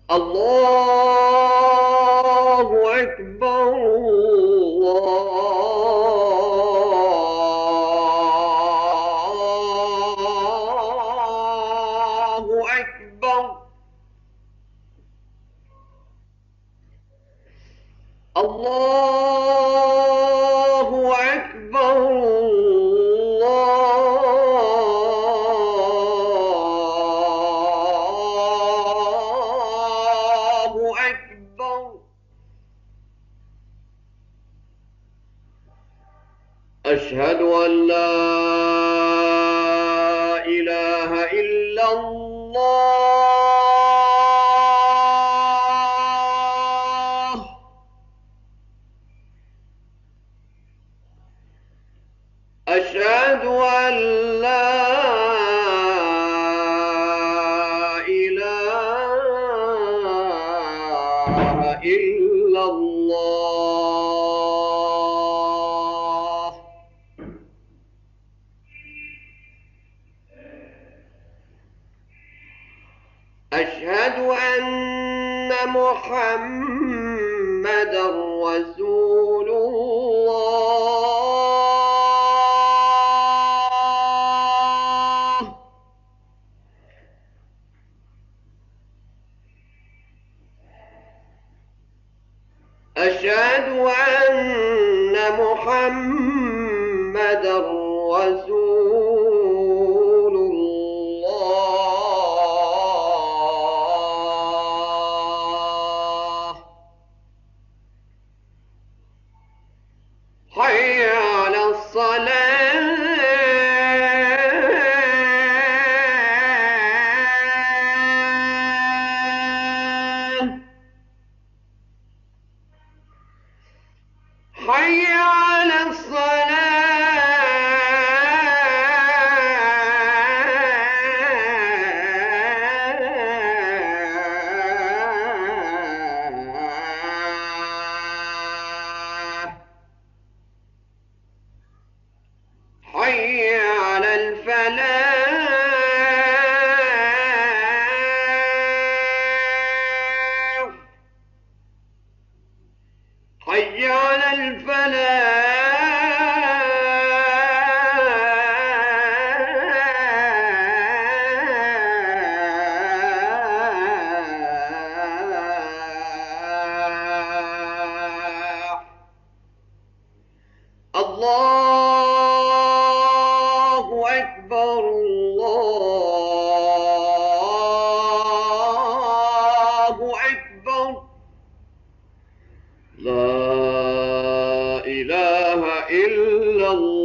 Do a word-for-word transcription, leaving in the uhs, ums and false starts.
الله أكبر الله أكبر الله أكبر الله أكبر. أشهد أن لا إله إلا الله. أشهد أن لا إله إلا الله. أشهد أن محمدًا رسول الله. أشهد أن محمدًا رسول الله. حي على الصلاة. حي على الصلاة. حي على الفلاح. حي على الفلاح. الله أكبر الله أكبر. لا إله إلا الله.